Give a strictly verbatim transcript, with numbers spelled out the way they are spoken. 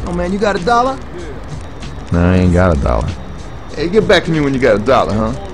Oh man, you got a dollar? No, I ain't got a dollar. Hey, get back to me when you got a dollar, huh?